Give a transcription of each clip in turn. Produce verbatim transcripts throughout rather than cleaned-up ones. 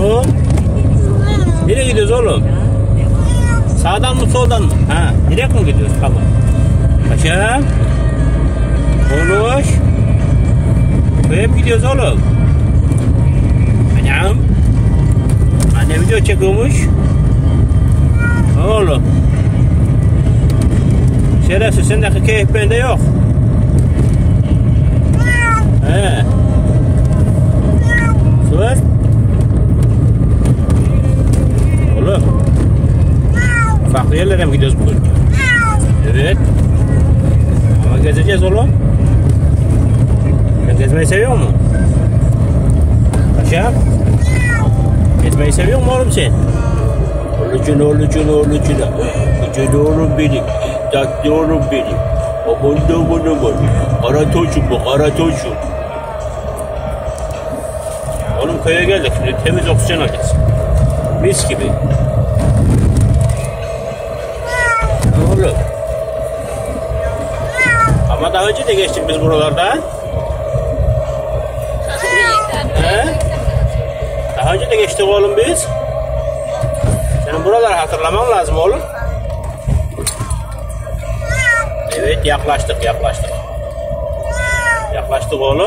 Oğlum. Nereye gidiyoruz oğlum? Sağdan mı soldan mı? Ha, direkt mi gidiyoruz? Tamam. Paşam. Konuş. Köye mi gidiyoruz oğlum? Anam. Anne video çekiyormuş. Oğlum. Şerefsiz, sendeki keyif bende yok. He. Sus. Oğlum. Farklı yerlere mi gidiyoruz bugün? Evet. Ama gezeceğiz oğlum. Sen gezmeyi seviyor musun? Paşa? Gezmeyi seviyor musun oğlum sen? Oğlucun, oğlucun, oğlucun. Güzel oğlum benim. Tatlı oğlum benim. Aman da aman aman. Kara toçum bu, kara toçum. Oğlum köye geldik. Şimdi temiz oksijen alacağız. Mis gibi. Oğlum. Ama daha önce de geçtik biz buralardan. He? Daha önce de geçtik oğlum biz. Senin buraları hatırlaman lazım oğlum. Evet, yaklaştık yaklaştık. Yaklaştık oğlum.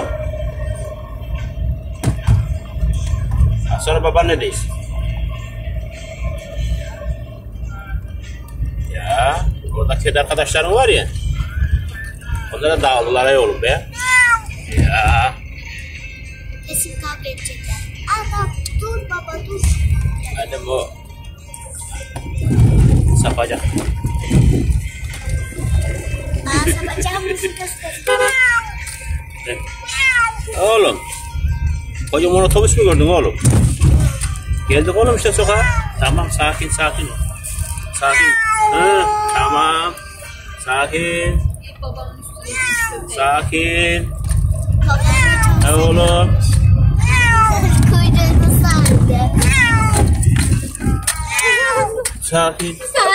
Sonra babaannedeyiz. Ya, orada kedi arkadaşların var ya. Onlara dağıldılar ya oğlum be. Ya. Kesin kavga edecekler. Adam dur baba dur. Hadi bu. Sapacak. Aa sapacağım mısın göstereyim. Oğlum. Kocaman otobüs mü gördün oğlum? Geldik oğlum işte sokağa. Tamam, sakin sakin. Sakin. Hı, tamam. Sakin. Sakin. Ne oğlum? Kuyruğunu sardı. Sakin.